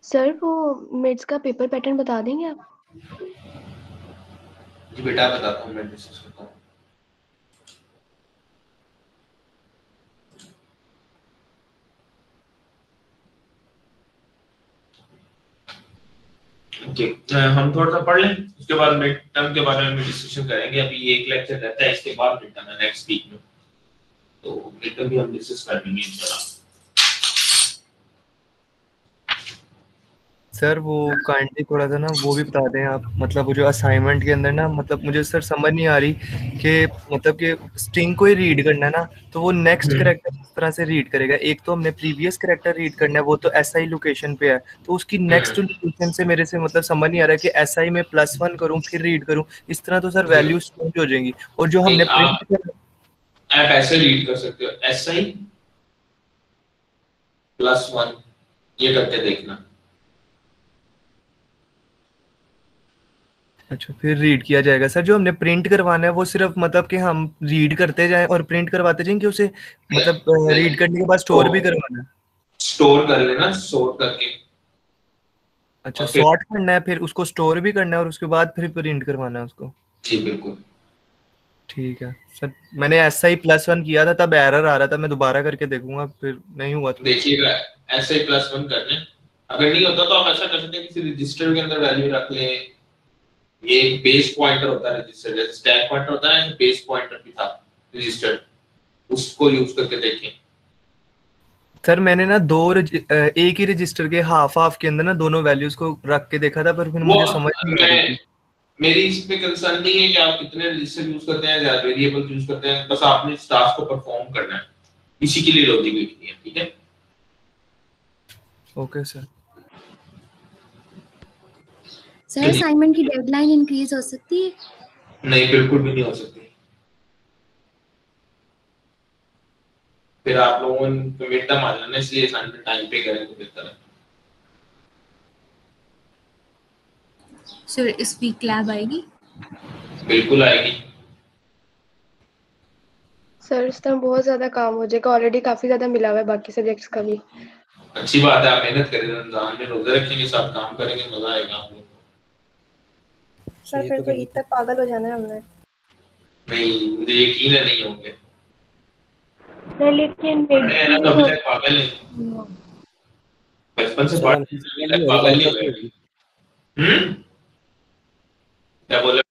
Sir वो midst का paper pattern बता देंगे आप? जी बेटा बताता हूँ, मैं डिस्कस करता हूँ। ओके, हम थोड़ा सा पढ़ लें, उसके बाद मिड टर्म के बारे में डिस्कशन करेंगे। अभी एक लेक्चर रहता है, इसके बाद मिड टर्म है नेक्स्ट वीक में, तो मिड टर्म भी हम डिस्कस कर लेंगे इंशाल्लाह। सर वो काइंडली थोड़ा सा ना वो भी बता दें आप, मतलब वो जो असाइनमेंट के अंदर ना, मतलब मुझे सर समझ नहीं आ रही कि मतलब कि स्ट्रिंग को ही रीड करना है ना, तो वो नेक्स्ट करेक्टर किस तरह से रीड करेगा। एक तो हमने प्रीवियस करेक्टर रीड करना है, वो तो एसआई लोकेशन पे है, तो उसकी नेक्स्ट लोकेशन से मेरे से मतलब समझ नहीं आ रहा है कि एसआई में +1 करूं फिर रीड करूं, इस तरह तो सर वैल्यूज चेंज हो जाएंगी। और जो हमने प्रिंट करना, आप ऐसे रीड कर सकते हो, एसआई +1, ये करके देखना। अच्छा फिर रीड किया जाएगा। सर जो हमने प्रिंट करवाना है वो सिर्फ मतलब कि हम रीड करते जाएं और प्रिंट करवाते जाएं कि उसे मतलब रीड करने के बाद स्टोर भी करवाना है? स्टोर कर लेना, स्टोर करके अच्छा, और फिर सॉर्ट करना है फिर उसको स्टोर भी करना है और उसके बाद फिर प्रिंट करवाना है उसको? जी बिल्कुल। ठीक है सर, मैंने SI+1 किया था तब एरर आ रहा था, मैं दोबारा करके देखूंगा, फिर नहीं हुआ तो देखिएगा, एसआई +1 करने, अगर नहीं होता तो आप ऐसा कर सकते हैं, किसी रजिस्टर के अंदर वैल्यू रख लें। ये एक बेस पॉइंटर होता है रजिस्टर, जैसे स्टैक पॉइंटर होता है, बेस पॉइंटर भी था रजिस्टर, उसको यूज करके देखें। सर मैंने ना एक ही रजिस्टर के हाफ हाफ के अंदर ना दोनों वैल्यूज को रख के देखा था, पर फिर वो मुझे समझ नहीं आ रही मैं थी। मेरी इस पे कंसर्न नहीं है कि आप कितने रजिस्टर यूज करते हैं या वेरिएबल यूज करते हैं, बस आपने इस टास्क को परफॉर्म करना है, इसी के लिए लॉजिक लिखनी है, ठीक है। Okay sir. सर असाइनमेंट की डेडलाइन इंक्रीज हो सकती है? नहीं, बिल्कुल भी नहीं हो सकती। फिर आप लोगों को मिड टर्म आ जाना, इसलिए असाइनमेंट टाइम पे करें तो बेहतर है। सर इस वीक लैब आएगी? बिल्कुल आएगी। सर इस टाइम बहुत ज्यादा काम हो जाएगा, ऑलरेडी काफी ज्यादा मिला हुआ है बाकी सब्जेक्ट्स का भी। अच्छी बात है, आप मेहनत करें, रमजान में रोजे रखेंगे, सब काम करेंगे, मजा आएगा आप लोगों को। सर फिर तो ईद तक पागल हो जाना है हमने। नहीं, मुझे यकीन है नहीं होंगे। नहीं लेकिन पढ़े हैं ना तो अभी तक पागल नहीं, बचपन से पढ़ अभी तक पागल नहीं हुए। क्या बोले?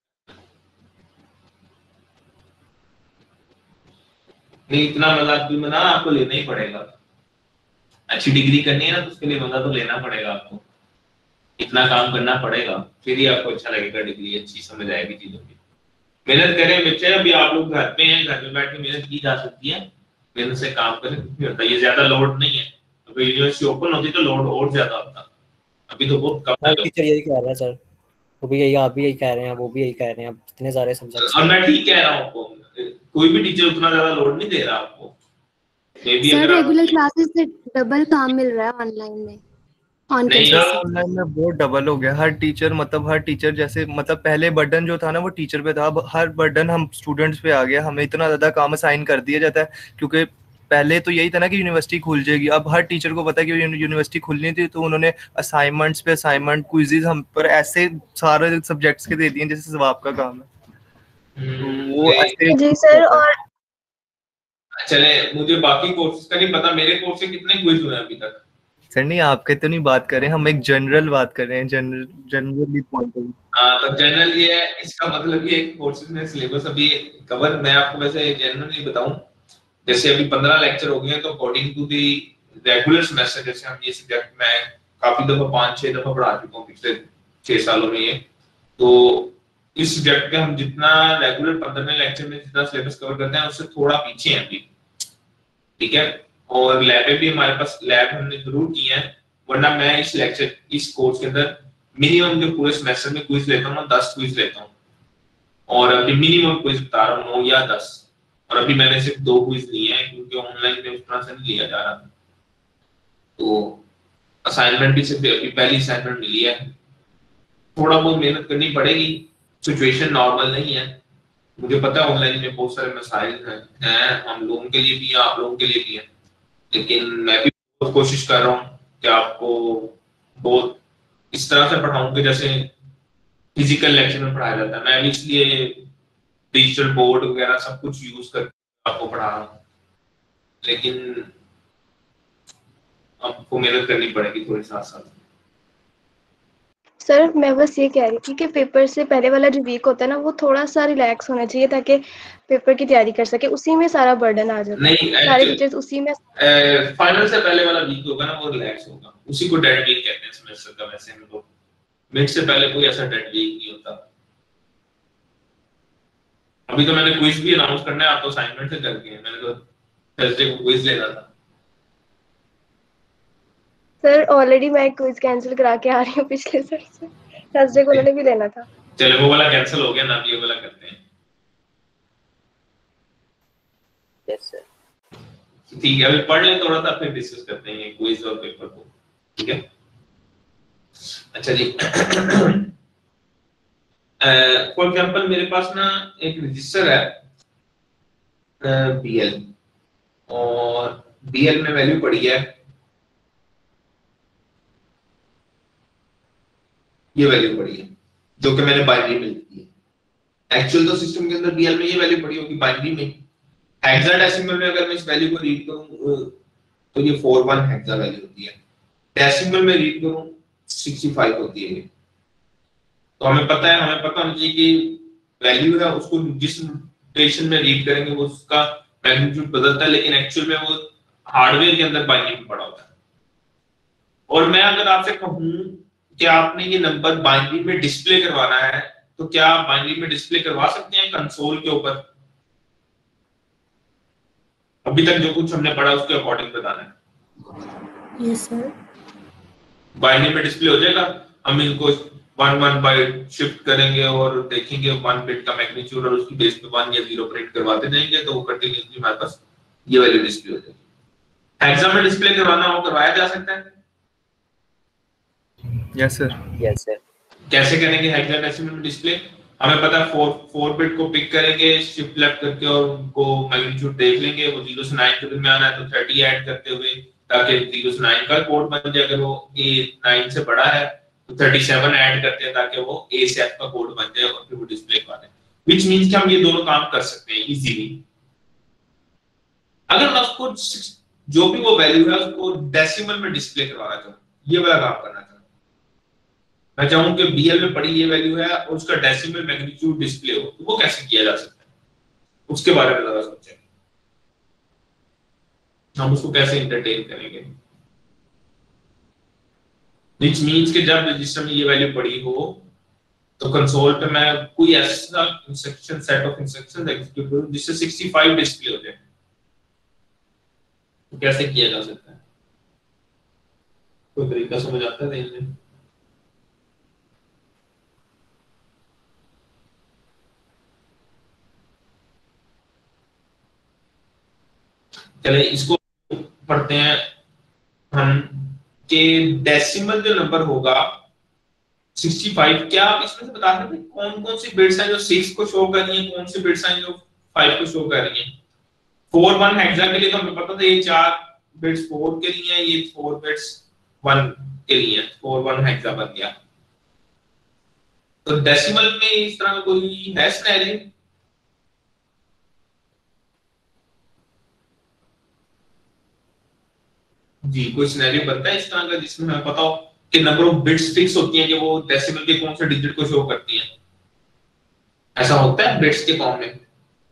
नहीं, इतना मजाक भी मना आपको लेना ही पड़ेगा। अच्छी डिग्री करनी है ना तो उसके लिए मजा तो लेना पड़ेगा आपको, इतना काम करना पड़ेगा, फिर ही आपको अच्छा लगेगा, डिग्री अच्छी समझ आएगी चीजों की। मेहनत करें बच्चे, अभी आप लोग घर पे हैं, घर में बैठ के मेहनत की जा सकती है, मेहनत से काम करें, कुछ नहीं होता, ये ज्यादा लोड नहीं है। अगर यूनिवर्सिटी ओपन होती तो लोड और ज्यादा होता, अभी तो बहुत कम है। टीचर यही कह रहा है सर, वो भी यही, आप भी यही कह रहे हैं, वो भी यही कह रहे हैं, अब इतने सारे सब्जेक्ट्स और मैं ठीक कह रहा हूँ आपको, कोई भी टीचर उतना ज्यादा लोड नहीं दे रहा आपको। सर रेगुलर क्लासेस से डबल काम मिल रहा है ऑनलाइन में, ऑन नहीं कैंपस। ऑनलाइन में बहुत डबल हो गया, हर टीचर मतलब हर टीचर जैसे मतलब पहले बर्डन जो था ना वो टीचर पे था, अब हर बर्डन हम स्टूडेंट्स पे आ गया, हमें इतना ज्यादा काम असाइन कर दिया जाता है। क्योंकि पहले तो यही था ना कि यूनिवर्सिटी खुल जाएगी, अब हर टीचर को पता है कि यूनिवर्सिटी खुलनी थी, तो उन्होंने असाइनमेंट्स पे असाइनमेंट, क्विज़ेस हम पर ऐसे सारे सब्जेक्ट्स के दे दिए जैसे सवाब का काम है, तो वो ऐसे जी सर। और चले, मुझे बाकी कोर्सेज का नहीं पता, मेरे कोर्स से कितने क्विज हुए अभी तक? सर नहीं आपके तो नहीं बात कर रहे हैं, हम एक जनरल बात कर रहे हैं, जनरली पॉइंट ऑफ व्यू। हाँ, तो जनरल ये है, इसका मतलब ये कोर्सेज में सिलेबस अभी कवर, मैं आपको वैसे जनरली बताऊं, जैसे अभी 15 लेक्चर हो गए हैं, तो according to the regular semester, जैसे हम ये सब्जेक्ट में काफी दफा 5-6 दफा पढ़ा चुका हूँ पिछले 6 सालों में ये, तो इस सब्जेक्ट के हम जितना रेगुलर 15 लेक्चर में जितना सिलेबस कवर करते हैं उससे थोड़ा पीछे हैं अभी, ठीक है। और लैब भी हमारे पास, लैब हमने जरूर की है, वरना मैं इस कोर्स के अंदर मिनिमम जो पूरे सेमेस्टर में क्विज लेता हूँ 10 क्विज लेता हूँ, और अभी मिनिमम क्विज बता रहा हूँ 9 या 10, और अभी मैंने सिर्फ 2 क्विज लिए हैं क्योंकि ऑनलाइन में उस तरह से नहीं लिया जा रहा था, तो असाइनमेंट भी सिर्फ अभी पहली असाइनमेंट मिली है, थोड़ा बहुत मेहनत करनी पड़ेगी, सिचुएशन नॉर्मल नहीं है, मुझे पता है ऑनलाइन में बहुत सारे मसाइल हैं, हम लोगों के लिए भी है, आप लोगों के लिए भी है, लेकिन मैं भी कोशिश कर रहा हूँ कि आपको बहुत इस तरह से पढ़ाऊं कि जैसे फिजिकल लेक्चर में पढ़ाया जाता है। मैं भी इसलिए डिजिटल बोर्ड वगैरह सब कुछ यूज करके आपको पढ़ा रहा हूँ, लेकिन आपको मेहनत करनी पड़ेगी थोड़ी साथ साथ। सर मैं बस ये कह रही थी कि पेपर से पहले वाला जो वीक होता है ना वो थोड़ा सा रिलैक्स होना चाहिए ताकि पेपर की तैयारी कर सके, उसी में सारा बर्डन आ जाता नहीं, है, सारे टीचर्स उसी में। फाइनल से पहले वाला वीक होगा ना वो रिलैक्स होगा, उसी को डेड वीक कहते हैं सेमेस्टर का। वैसे हम लोग मिड से पहले कोई ऐसा डेड वीक नहीं होता। अभी तो मैंने क्विज भी अनाउंस करना है, आप तो असाइनमेंट से करके हैं, मैंने तो थर्सडे को क्विज लेना था। सर ऑलरेडी मैं क्विज कैंसिल करा के आ रही हूँ पिछले सर से, थर्सडे को उन्होंने भी लेना था। चलो वो वाला कैंसिल हो गया ना, ये वाला करते हैं। Yes sir. ठीक है, अभी पढ़ लें थोड़ा सा, फिर डिस्कस करते हैं क्विज और पेपर को, ठीक है। अच्छा जी, फॉर एग्जांपल मेरे पास ना एक रजिस्टर है बीएल, और बीएल में वैल्यू पड़ी है, ये वैल्यू पड़ी है जो कि मैंने बाइनरी में लिखी है। एक्चुअल तो सिस्टम के अंदर बीएल में ये वैल्यू पड़ी होगी, बाइनरी में हेक्साडेसिमल में अगर मैं इस वैल्यू को रीड करूं तो ये 41 हेक्सा वैल्यू होती है। डेसिमल में रीड करूं 65 होती है। तो हमें पता होना चाहिए कि वैल्यू है उसको जिस नोटेशन में रीड करेंगे वो उसका मैग्नीट्यूड बदलता है, लेकिन एक्चुअल में वो हार्डवेयर के अंदर बाइनरी में पड़ा होता है। और मैं अगर आपसे कहूं कि आपने ये नंबर बाइनरी में डिस्प्ले करवाना है, तो क्या आप बाइनरी में डिस्प्ले करवा सकते हैं कंसोल के ऊपर? अभी तक जो कुछ हमने पढ़ा उसके अकॉर्डिंग बताना है। Yes sir. बाइनरी में डिस्प्ले हो जाएगा, हम इनको 1 बाइट शिफ्ट करेंगे और देखेंगे 1 बिट का मैग्नीट्यूड और उसकी बेस पे 1 या 0 प्रिंट करवाते जाएंगे, तो वो कंटिन्यूअसली हमारे पास ये वैल्यू डिस्प्ले हो जाएगी। हेक्सा में डिस्प्ले करवाना हो करवाया जा सकता है। Yes sir. Yes sir. कैसे करेंगे हेक्साडेसिमल में डिस्प्ले? हमें पता है 4 बिट को पिक करेंगे शिफ्ट लेफ्ट करके और उनको मैग्नीट्यूड देख लेंगे, वो 0 से 9 के बीच में आना है तो 30 ऐड करते हुए, ताकि 0 से 9 का कोड बन जाए। अगर वो ए 9 से बड़ा है तो 37 ऐड करते हैं ताकि वो ए से एफ का कोड बन जाए और फिर वो डिस्प्ले कर दें, व्हिच मींस कि हम ये दोनों काम कर सकते हैं इजीली। अगर मैं उसको जो भी वो वैल्यू है उसको डेसिमल में डिस्प्ले करवाना चाहूं, ये वाला काम करना चाहूं, मैं चाहूं कि बीएल में पड़ी ये वैल्यू है और उसका डेसिमल मैग्नीट्यूड डिस्प्ले हो, तो वो कैसे किया जा सकता है उसके बारे में जरा सोचें। हम उसको कैसे एंटरटेन करेंगे, व्हिच मींस कि जब रजिस्टर में ये वैल्यू पड़ी हो तो कंसोल पे मैं कोई ऐसा instruction set of instructions execute करूं जिससे 65 डिस्प्ले हो जाए। तो कैसे किया जा सकता है? कोई तरीका समझ आता है देखने? चले इसको पढ़ते हैं हम कि डेसिमल जो नंबर होगा 65, क्या आप इसमें से बता सकते हैं कौन कौन सी बिट्स हैं जो 6 को शो कर रही हैं, कौन सी बिट्स हैं जो 5 को शो कर रही हैं? 41 हेक्सा के लिए तो हमें पता था ये 4 बिट्स 4 के लिए हैं, ये 4 बिट्स 1 के लिए हैं, 41 हेक्सा बन गया। तो डेसिमल में इस तरह का कोई है सिनेरियो? जी, कोई सिनेरियो बनता है इस तरह का जिसमें हमें पता हो कि नंबर ऑफ बिट्स फिक्स होती हैं कि वो डेसिमल के कौन से डिजिट को शो करती हैं? ऐसा होता है बिट्स के फॉर्म में?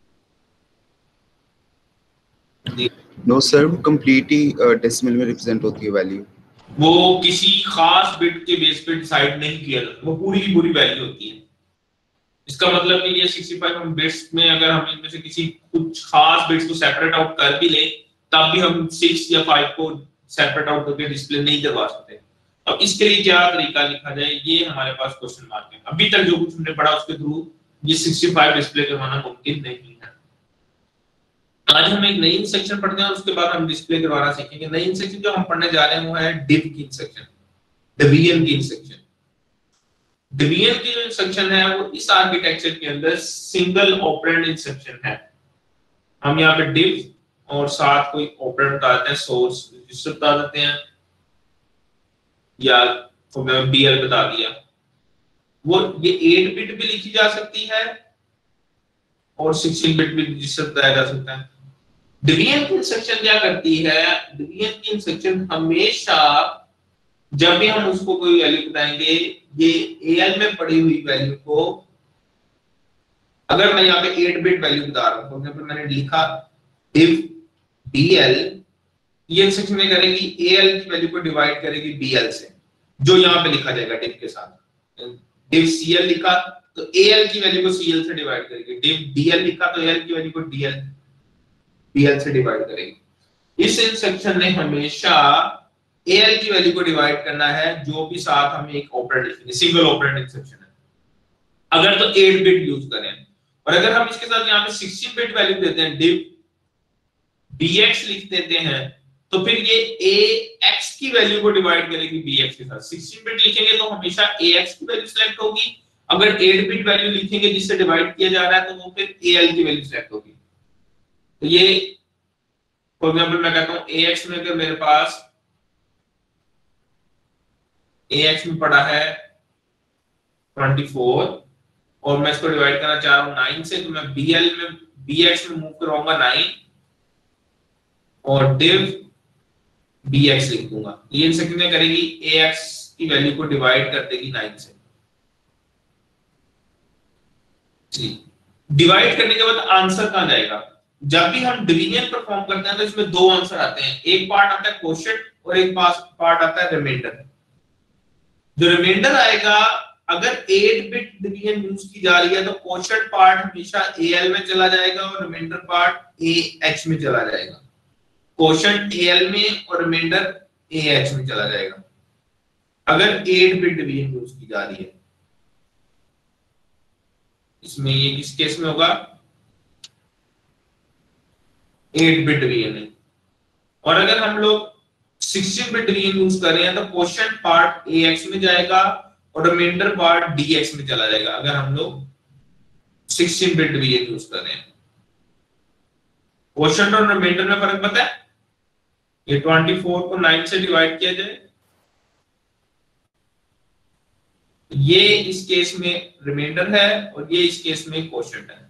नो सर, वो कंप्लीटली डेसिमल में रिप्रेजेंट होती है वैल्यू। वो किसी खास बिट के बेस पे डिसाइड नहीं किया जाता, वो पूरी की पूरी वैल्यू होती है। इसका मतलब कि ये 65 हम बिट्स में अगर हम इनमें से किसी कुछ खास बिट्स को सेपरेट आउट कर भी ले तब भी हम 6 या 5 को सेपरेट आउट करके डिस्प्ले नहीं करवा सकते। अब इसके लिए क्या तरीका लिखा जाए, ये हमारे पास क्वेश्चन मार्क है। अभी तक जो कुछ हमने पढ़ा उसके थ्रू ये 65 डिस्प्ले करवाना मुमकिन नहीं है। आज हम एक नई इंस्ट्रक्शन पढ़ते हैं और उसके बाद हम डिस्प्ले करवाना सीखेंगे। नई इंस्ट्रक्शन जो हम पढ़ने जा रहे हैं वो है div की इंस्ट्रक्शन, डिवीजन की इंस्ट्रक्शन। डिवीजन की जो इंस्ट्रक्शन है वो इस आर्किटेक्चर के अंदर सिंगल ऑपरेंड इंस्ट्रक्शन है। हम यहाँ पे div और साथ कोई ऑपरेंड बता देते हैं, सोर्स रजिस्टर बता देते हैं, या तो मैं BL बता दिया। वो ये 8 बिट भी लिखी जा सकती है और 16 बिट भी जिससे बताया जा सकता है। डिवीजन की इंस्ट्रक्शन क्या करती है, डिवीजन की इंस्ट्रक्शन हमेशा जब भी हम उसको कोई वैल्यू बताएंगे, ये AL में पड़ी हुई वैल्यू को, अगर मैं यहाँ पे 8 बिट वैल्यू बता रहा हूँ, फॉर एग्जांपल मैंने लिखा div BL, ये इंस्ट्रक्शन में करेगी AL की वैल्यू को डिवाइड करेगी BL से, जो यहाँ पे लिखा जाएगा div के साथ। div CL लिखा तो AL की वैल्यू को CL से डिवाइड करेगी, div DL लिखा तो AL की वैल्यू को BL से डिवाइड करेगी। इस इंस्ट्रक्शन ने हमेशा AL की वैल्यू को डिवाइड करना है, जो भी साथ हमें एक ऑपरेंड लिखेंगे, सिंगल ऑपरेंड इंस्ट्रक्शन है। अगर तो 8 बिट यूज करें, और अगर हम इसके साथ यहाँ पे 16 बिट वैल्यू देते हैं, div BX लिख देते हैं, तो फिर ये AX की वैल्यू को डिवाइड करेगी BX के साथ। 16 बिट लिखेंगे तो हमेशा AX की वैल्यू सिलेक्ट होगी, अगर 8 बिट वैल्यू लिखेंगे जिससे डिवाइड किया जा रहा है तो वो फिर AL की वैल्यू सिलेक्ट होगी। तो ये फॉर एग्जांपल मैं कहता हूं AX में अगर मेरे पास AX में पड़ा है 24 और मैं इसको डिवाइड करना चाह रहा हूं 9 से, तो मैं BX में मूव करवाऊंगा 9 और div BX लिख दूंगा। ये इंस्ट्रक्शन में करेगी AX की वैल्यू को डिवाइड कर देगी 9 से। डिवाइड करने के बाद आंसर कहां जाएगा? जब भी हम डिवीजन परफॉर्म करते हैं तो इसमें दो आंसर आते हैं, एक पार्ट आता है क्वोशिएंट और एक पार्ट आता है रिमाइंडर। जो रिमाइंडर आएगा, अगर 8 बिट डिवीजन यूज की जा रही है तो क्वोशिएंट पार्ट हमेशा AL में चला जाएगा और रिमाइंडर पार्ट AH में चला जाएगा। क्वोशिएंट AL में और रिमाइंडर AH में चला जाएगा अगर 8 बिट डिवीजन यूज की जा रही है। इसमें ये किस केस में होगा? 8 बिट डिवीजन है। और अगर हम लोग 16 बिट डिवीजन यूज कर रहे हैं तो क्वोशिएंट पार्ट AX में जाएगा और रिमाइंडर पार्ट DX में चला जाएगा अगर हम लोग 16 बिट डिवीजन यूज कर रहे हैं। क्वोशिएंट और रिमाइंडर में फर्क पता है? ये 24 को 9 से डिवाइड किया जाए, ये इस केस में रिमाइंडर है और ये इस केस में क्वोशिएंट है।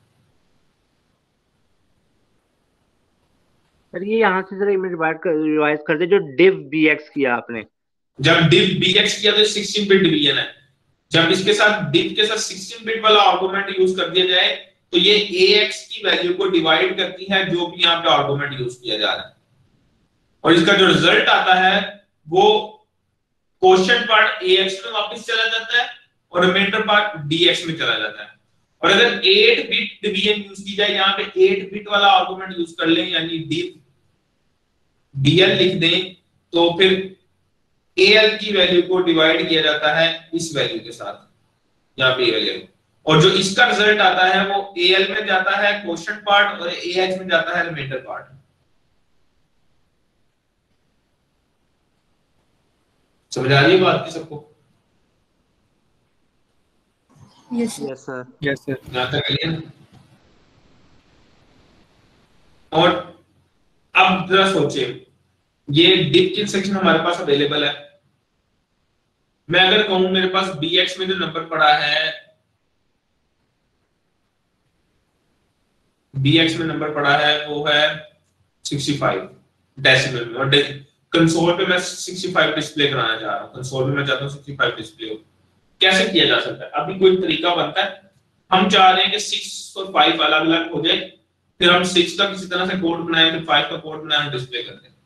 सर ये यहाँ से जरा रिवाइज कर दे, जो div BX किया आपने। जब div BX किया तो 16 बिट डिवीजन है, जब इसके साथ div के साथ 16 बिट वाला आर्गुमेंट यूज कर दिया जाए तो ये AX की वैल्यू को डिवाइड करती है जो भी यहाँ पे आर्गुमेंट यूज किया जा रहा है, और इसका जो रिजल्ट आता है वो क्वोशिएंट पार्ट AX में वापस चला जाता है और रिमाइंडर पार्ट DX में चला जाता है। और अगर 8 बिट डिवीजन यूज की जाए, यहाँ पे 8 बिट वाला आर्गुमेंट यूज कर लें, यानी div DL लिख दें, तो फिर AL की वैल्यू को डिवाइड किया जाता है इस वैल्यू के साथ, यहाँ पे वैल्यू, और जो इसका रिजल्ट आता है वो AL में जाता है क्वोशिएंट पार्ट और AH में जाता है रिमाइंडर पार्ट। समझ आ रही है बात की सबको? Yes sir. यहाँ तक क्लियर? और अब जरा सोचिए, ये div की इंस्ट्रक्शन हमारे पास अवेलेबल है। मैं अगर कहूं मेरे पास BX में जो नंबर पड़ा है, BX में नंबर पड़ा है वो है 65 डेसिमल में, और कंसोल पे मैं 65 डिस्प्ले कराना चाह रहा हूं। कंसोल में मैं चाहता हूं 65 डिस्प्ले हो। कैसे किया जा सकता है? अभी कोई तरीका बनता है? हम चाह रहे हैं कि 6 और 5 अलग अलग हो जाए, फिर हम 6 का किसी तरह से कोड बनाएं, फिर 5 का कोड बनाएं, डिस्प्ले कर दें।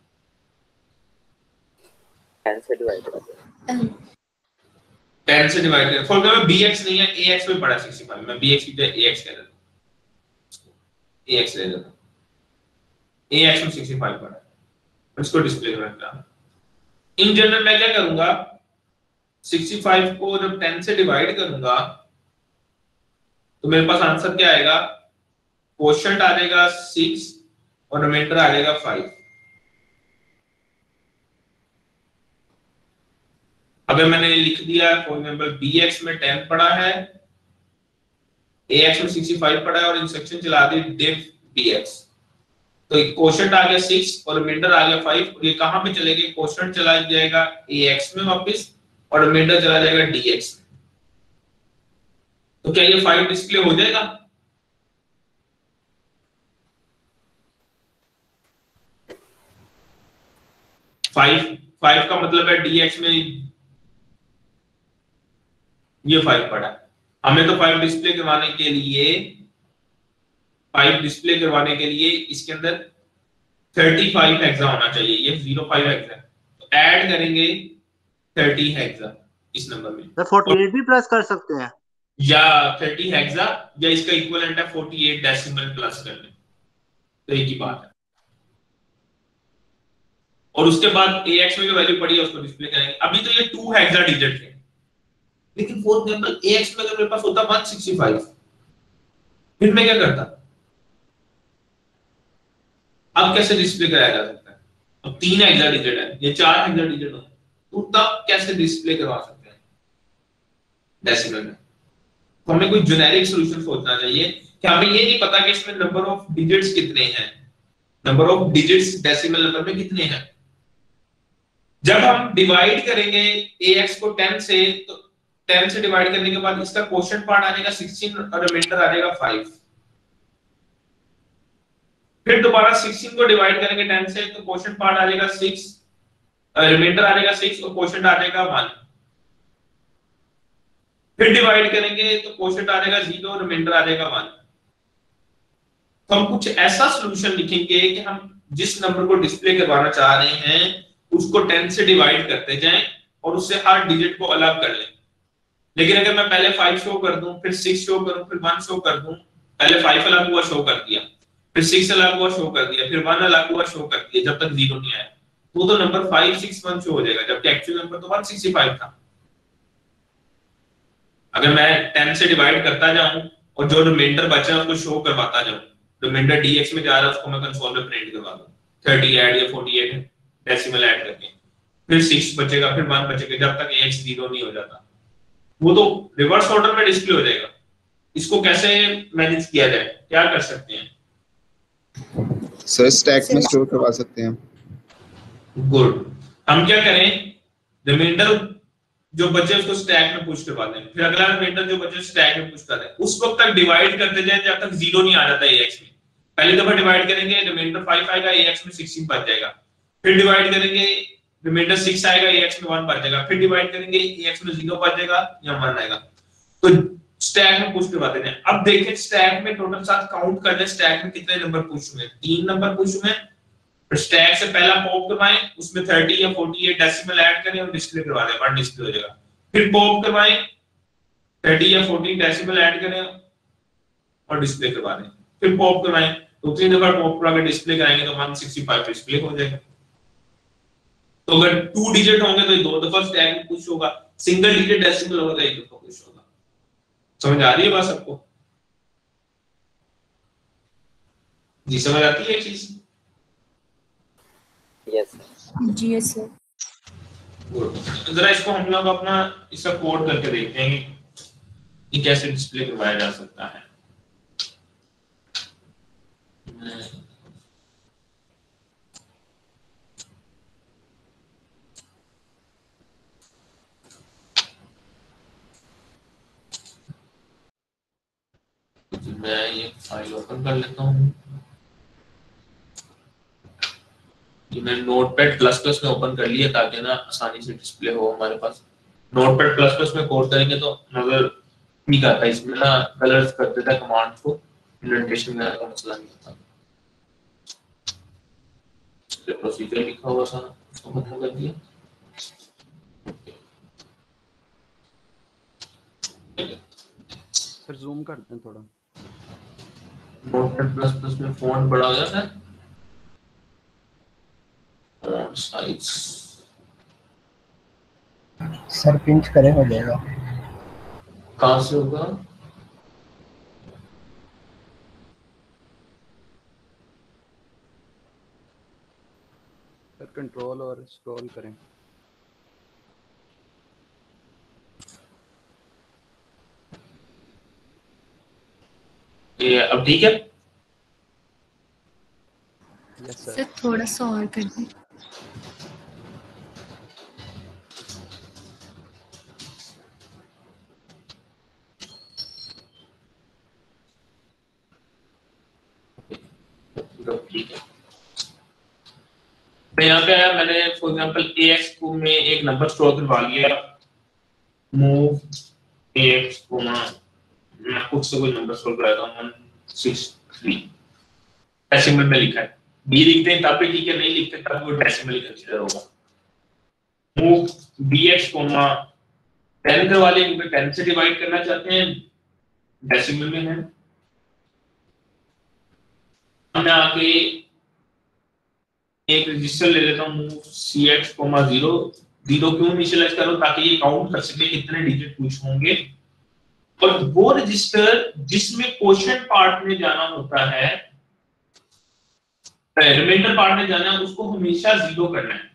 10 से डिवाइड कर दें। 10 से डिवाइड करें। फॉर एग्जांपल BX नहीं है, AX में पड़ा 65, मैं BX की जगह AX कह देता हूं, AX ले लेता हूं। AX में 65 पड़ा है, इसको डिस्प्ले करना है। इन जनरल मैं क्या करूंगा, 65 को जब 10 से डिवाइड करूंगा तो मेरे पास आंसर क्या आएगा? क्वोशिएंट आ जाएगा 6 और रिमाइंडर आ जाएगा 5। अगर मैंने लिख दिया फॉर एग्जांपल BX में 10 पड़ा है, AX में 65 पड़ा है और इंस्ट्रक्शन चला दी div BX, तो क्वोशिएंट आ गया 6 और रिमाइंडर आ गया 5, और ये कहां पे चले गए? क्वोशिएंट चला जाएगा AX में वापस और रिमाइंडर चला जाएगा dx। तो क्या ये 5 डिस्प्ले हो जाएगा? फाइव का मतलब है dx में ये 5 पड़ा। हमें तो 5 डिस्प्ले करवाने के लिए इसके अंदर 35 हेक्सा होना चाहिए। ये 05 हेक्सा, तो ऐड करेंगे 30 हेक्सा इस नंबर में। तो 48 भी प्लस कर सकते हैं या 30 हेक्सा या इसका इक्विवेलेंट है 48 डेसिमल प्लस कर लें, तो एक ही बात है। और उसके बाद ax में जो वैल्यू पड़ी है उसको डिस्प्ले करेंगे। अभी तो ये 2 हेक्सा डिजिट है, लेकिन फॉर एग्जांपल ax में अगर मेरे पास होता 165, फिर मैं क्या करता? अब कैसे डिस्प्ले कराया जा सकता है? अब 3 हेक्सा डिजिट है, ये 4 हेक्सा डिजिट है, तो तब कैसे डिस्प्ले करवा सकते हैं डेसिमल में? तो हमें कोई जेनेरिक सॉल्यूशन सोचना चाहिए कि हमें ये नहीं पता कि इसमें नंबर ऑफ डिजिट्स कितने हैं, number of digits decimal number में कितने हैं। जब हम डिवाइड करेंगे ax को 10 से, तो 10 से डिवाइड करने के बाद इसका क्वोशिएंट पार्ट आ जाएगा 16 और रिमाइंडर आ जाएगा 5। फिर दोबारा 16 को डिवाइड करेंगे 10 से, तो क्वोशिएंट पार्ट आ जाएगा 6, रिमाइंडर आ जाएगा 6 और क्वोशिएंट आ जाएगा 1। फिर डिवाइड करेंगे तो क्वोशिएंट आ जाएगा 0 और रिमाइंडर आ जाएगा 1। तो हम कुछ ऐसा सॉल्यूशन लिखेंगे कि हम जिस नंबर को डिस्प्ले करवाना चाह रहे हैं उसको 10 से डिवाइड करते जाएं और उससे हर डिजिट को अलग कर लें। लेकिन अगर मैं पहले 5 शो कर दूं, फिर 6 शो करूं, फिर 1 शो कर दूं, पहले 5 अलग हुआ शो कर दिया, फिर 6 अलग हुआ शो कर दिया, फिर 1 अलग हुआ शो कर दिया, जब तक 0 नहीं आया, तो नंबर 561 शो हो जाएगा, जबकि एक्चुअल नंबर तो 165 था। अगर मैं 10 से डिवाइड करता जाऊं और जो रिमाइंडर बचा है उसको शो करवाता जाऊं, रिमाइंडर dx में जा रहा है उसको मैं कंसोल में प्रिंट करवा दूं 30 ऐड या 48 डेसिमल ऐड करके, फिर 6 बचेगा, फिर 1 बचेगा, जब तक ax 0 नहीं हो जाता, वो तो रिवर्स ऑर्डर में डिस्प्ले हो जाएगा। इसको कैसे मैनेज किया जाए, क्या कर सकते हैं? सर स्टैक में स्टोर करवा सकते हैं। गुड। हम क्या करें, रिमाइंडर जो बचे उसको स्टैक में पुश करवा दें, फिर अगला रिमाइंडर जो बचे स्टैक में पुश कर दें, उस वक्त तक डिवाइड करते जाएं जब तक 0 नहीं आ जाता ax में। पहली दफा डिवाइड करेंगे रिमाइंडर 5 आएगा, ax में 16 बच जाएगा, फिर डिवाइड करेंगे रिमाइंडर 6 आएगा, ax में 1 बच जाएगा, फिर डिवाइड करेंगे ax में 0 बच जाएगा या 1 आएगा, तो स्टैक में पुश करवा देते हैं। अब देखें स्टैक में टोटल साथ काउंट कर लें, स्टैक में कितने नंबर पुश हुए? 3 नंबर पुश हुए। फिर स्टैक से पहला पॉप करवाएं, उसमें 30 या 48 डेसिमल ऐड करें और डिस्प्ले करवा दें, 1 डिस्प्ले हो जाएगा। फिर पॉप करवाएं, 30 या 40 डेसिमल ऐड करें और डिस्प्ले करवा दें, फिर पॉप करवाएं, 2-3 दफा पॉप करवा के डिस्प्ले कराएंगे तो 165 डिस्प्ले हो जाएगा। तो अगर 2 डिजिट होंगे तो 2 दफा स्टैक में पुश होगा, सिंगल डिजिट डेसिमल होगा तो 1 दफा पुश होगा। समझ आ रही है बात सबको? जी समझ आती है ये चीज? यस जी यस सर। जरा इसको हम लोग अपना इसका कोड करके देखते हैं कि कैसे डिस्प्ले करवाया जा सकता है। मैं ये फाइल ओपन कर लेता हूँ, कि मैं नोटपैड प्लस प्लस में ओपन कर लिया ताकि ना आसानी से डिस्प्ले हो हमारे पास। नोटपैड प्लस प्लस में कोड करेंगे तो नजर ठीक आता है, इसमें ना कलर्स कर देता है कमांड को, इंडेंटेशन में का मसला नहीं होता। प्रोसीजर लिखा हुआ था उसको खत्म कर दिया। सर जूम करते हैं थोड़ा। नोटपैड प्लस प्लस में फॉन्ट बड़ा हो जाता है, फॉन्ट साइज सर पिंच करें हो जाएगा। कहाँ से होगा? सर कंट्रोल और स्क्रॉल करें। ये अब ठीक है? यस सर थोड़ा सा और कर दें। तो ठीक है, तो यहाँ पे आया, मैंने फॉर एग्जांपल ax को में एक नंबर स्टोर करवा लिया, मूव ax को मैं खुद से कोई नंबर स्टोर कराता हूँ 163 डेसिमल में लिखा है, b लिखते हैं तब भी ठीक है, नहीं लिखते तब वो डेसिमल कंसीडर होगा। मूव bx को 10 करवा लिया क्योंकि 10 से डिवाइड करना चाहते हैं, डेसिमल में है। मैं आके एक रजिस्टर ले लेता हूँ मूव cx, 0 0 क्यों इनिशियलाइज करो ताकि ये काउंट कर सके कितने डिजिट पुश होंगे, और वो रजिस्टर जिसमें क्वोशिएंट पार्ट में जाना होता है, रिमाइंडर पार्ट में जाना है, उसको हमेशा 0 करना है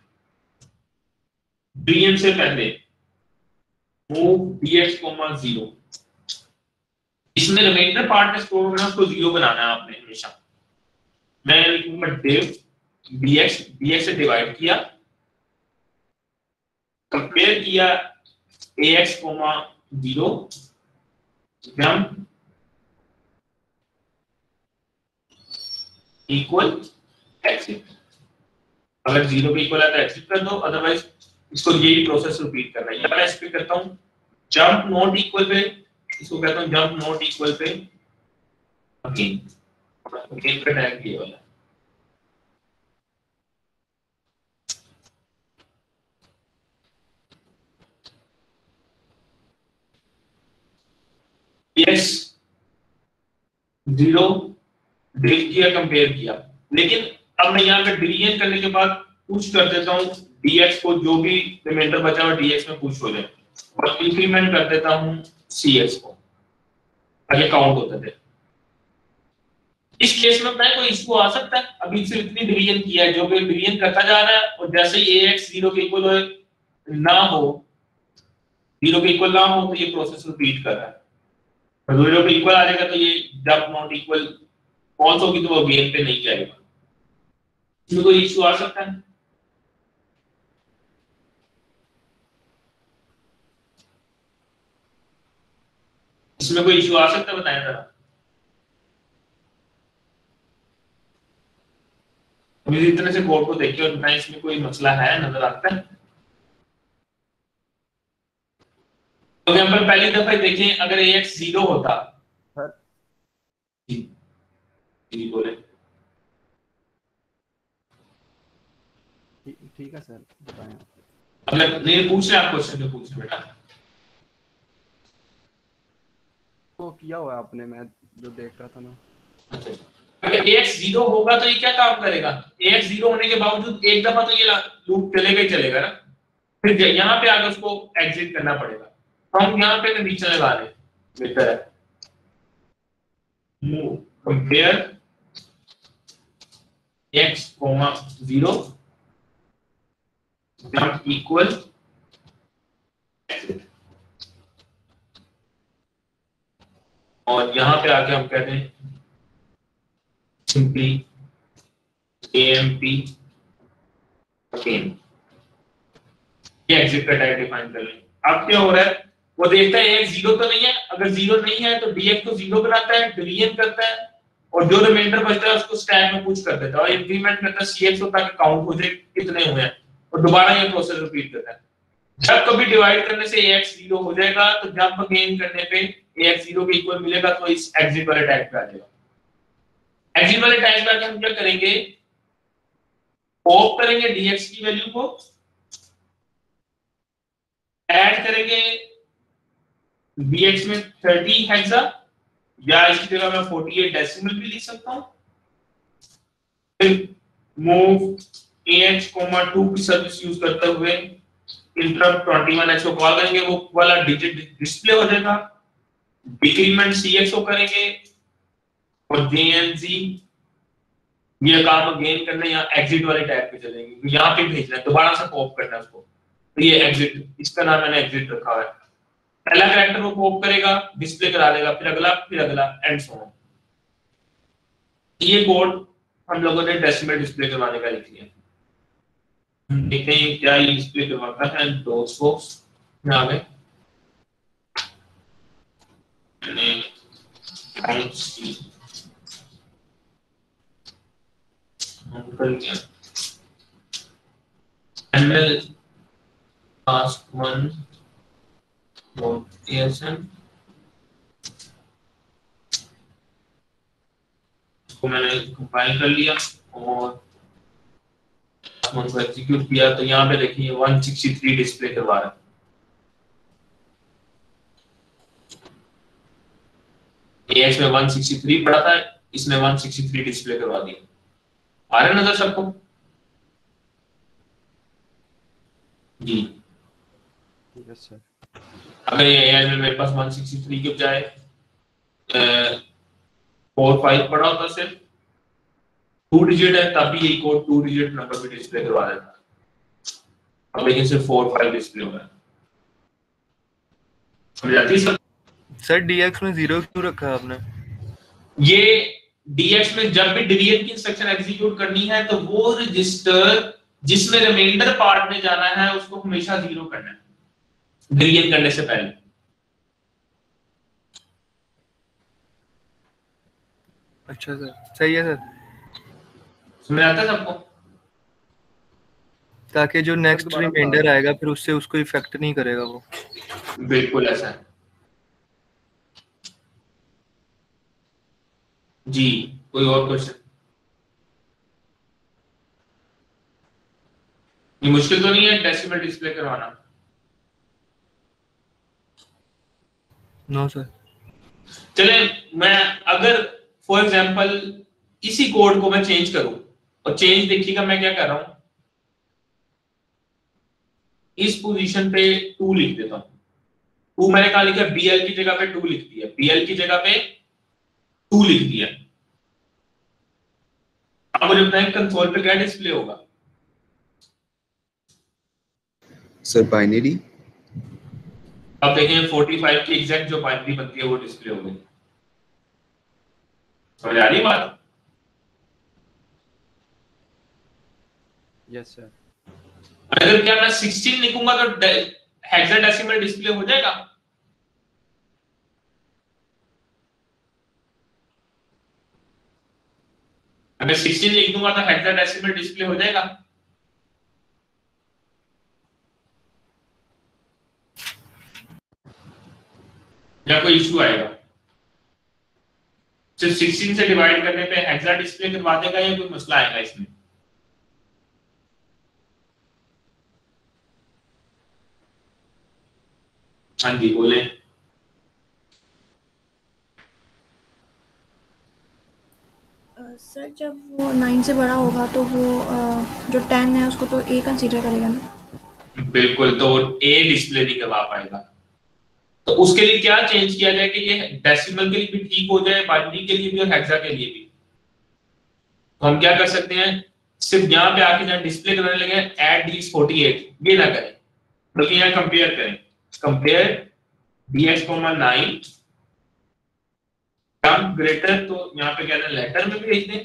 bn से पहले। मूव bx, 0 इसमें रिमाइंडर पार्ट में स्टोर होना, उसको 0 बनाना है आपने हमेशा। मैं लिखूंगा div bx से डिवाइड किया, कंपेयर किया ax, 0 जंप इक्वल एग्जिट। अगर 0 के इक्वल है तो एग्जिट कर दो, अदरवाइज इसको यही प्रोसेस रिपीट करना है। मैं इस पे करता हूं जंप नॉट इक्वल पे, इसको कहता हूं जंप नॉट इक्वल पे अगेन पे टैग ये वाला। यस 0 डिलीट किया, कंपेयर किया, लेकिन अब मैं यहाँ पे डिलीट करने के बाद पुश कर देता हूँ dx को, जो भी रिमाइंडर बचा हुआ dx में पुश हो जाए, और इंक्रीमेंट कर देता हूँ cx को, आगे काउंट होते थे। इस केस में मैं कोई इशू आ सकता है, अभी सिर्फ इतनी डिवीजन किया है, जो भी डिवीजन करता जा रहा है, और जैसे ही ax 0 के इक्वल ना हो, 0 के इक्वल ना हो तो ये प्रोसेस रिपीट कर रहा है, और 0 के इक्वल आ जाएगा तो ये जंप नॉट इक्वल फॉल्स होगी तो वो गेम पे नहीं जाएगा। इसमें कोई इशू आ सकता है? इसमें कोई इशू आ सकता है, बताएं जरा। अभी इस तरह से कोड को देखिए और बताएं इसमें कोई मसला है, नजर आता है? तो एग्जांपल पहली दफा देखिए, अगर ax 0 होता, जी बोले। ठीक है सर, बताएं। मतलब नहीं पूछ रहे आप, क्वेश्चन जो पूछ रहे बेटा तो किया हुआ है आपने, मैं जो देख रहा था ना। अगर ax 0 होगा तो ये क्या काम करेगा, ax 0 होने के बावजूद एक दफा तो ये लूप चलेगा ही चलेगा ना, फिर यहाँ पे आकर उसको एग्जिट करना पड़ेगा। तो हम यहाँ पे कंडीशन लगा रहे हैं, बेहतर है move compare x, 0 jump equal और यहाँ पे आके हम कहते हैं सिंपली amp अगेन, ये एग्जिट का टाइप डिफाइन कर लें। अब क्या हो रहा है, वो देखता है ax 0 तो नहीं है, अगर 0 नहीं है तो dx को 0 बनाता है, डिवीजन करता है, और जो रिमाइंडर बचता है उसको स्टैक में पुश कर देता है और इंक्रीमेंट करता है cx को ताकि काउंट हो जाए कितने हुए हैं, और दोबारा ये प्रोसेस रिपीट करता है। जब कभी डिवाइड करने से ax 0 हो जाएगा तो जंप अगेन करने पे ax 0 के इक्वल मिलेगा, तो इस एग्जिट वाले टाइप पे आ जाएगा। एग्जिट वाले टाइप पे हम क्या करेंगे, पॉप करेंगे dx की वैल्यू को, ऐड करेंगे bx में 30 हेक्सा, या इसकी जगह मैं 48 डेसिमल भी लिख सकता हूं। फिर मूव ah, 2 की सर्विस यूज करते हुए इंटरप्ट 21h को कॉल करेंगे, वो वाला डिजिट डिस्प्ले हो जाएगा, डिक्रीमेंट cx को करेंगे और jnz ये काम अगेन करना, यहाँ एग्जिट वाले टैब पे चलेंगे, यहाँ पे भेजना है, दोबारा से पॉप करना है उसको, तो ये एग्जिट, इसका नाम मैंने एग्जिट रखा हुआ है। पहला कैरेक्टर वो पॉप करेगा, डिस्प्ले करा देगा, फिर अगला एंड सो ऑन। ये कोड हम लोगों ने डेसिमल डिस्प्ले करवाने का लिख लिया। देखते हैं क्या ये डिस्प्ले करवाता है, दोस्तों में आ गए ML task 1 ASM को मैंने कंपाइल कर लिया और को एग्जीक्यूट किया, तो यहाँ पे देखिए 163 डिस्प्ले करवा रहा है। AX में 163 पड़ा था, इसने 163 डिस्प्ले करवा दिया। आ रहा है नजर सबको? जी यस सर। अगर ये AI में मेरे पास 163 के बजाय 4-5 पड़ा होता, सिर्फ 2 डिजिट है, तब भी यही कोड 2 डिजिट नंबर पे डिस्प्ले करवा देता। अब लेकिन सिर्फ 4-5 डिस्प्ले हो गया। समझ आती है सर? DX में 0 क्यों रखा है आपने? ये DX में जब भी डिवीजन की इंस्ट्रक्शन एग्जीक्यूट करनी है तो वो रजिस्टर जिसमें रिमाइंडर पार्ट में जाना है उसको हमेशा 0 करना है डिवीजन करने से पहले। अच्छा सर, सही है सर। समझ आता है सबको? ताकि जो नेक्स्ट रिमाइंडर आएगा फिर उससे उसको इफेक्ट नहीं करेगा वो। बिल्कुल ऐसा है जी। कोई और क्वेश्चन? ये मुश्किल तो नहीं है डेसिमल डिस्प्ले करवाना? No sir. चले, मैं अगर फॉर एग्जांपल इसी कोड को मैं चेंज करूं, और चेंज देखिएगा मैं क्या कर रहा हूं, इस पोजीशन पे 2 लिख देता हूं। 2 मैंने कहा लिखा, BL की जगह पे 2 लिख दिया, BL की जगह पे 2 लिख दिया। अब मुझे बताएं कंसोल पे क्या डिस्प्ले होगा? Sir binary. अब देखें 45 की एग्जैक्ट जो बाइनरी बनती है वो डिस्प्ले हो गई। समझ आ रही बात? Yes sir. अगर क्या मैं 16 लिखूंगा तो हेक्साडेसिमल डिस्प्ले हो जाएगा? अगर 16 लिख दूंगा तो हेक्साडेसिमल डिस्प्ले हो जाएगा? या कोई इशू आएगा? सिर्फ 16 से डिवाइड करने पे हेक्सा डिस्प्ले करवा देगा या कोई मसला आएगा इसमें? हाँ जी बोले। सर जब वो 9 से बड़ा होगा तो वो जो 10 है उसको तो A कंसीडर करेगा ना? बिल्कुल, तो A डिस्प्ले नहीं करवा पाएगा। तो उसके लिए क्या चेंज किया जाए कि ये डेसिमल के लिए भी ठीक हो जाए, बाइनरी के लिए भी और हेक्सा के लिए भी? तो हम क्या कर सकते हैं, सिर्फ यहाँ पे आके जहाँ डिस्प्ले करने लगे ऐड dx 48 ये ना करें, बल्कि यहाँ कंपेयर करें। कंपेयर dx, 9 कम ग्रेटर, तो यहाँ पे कहना लेटर में भी लिख दें,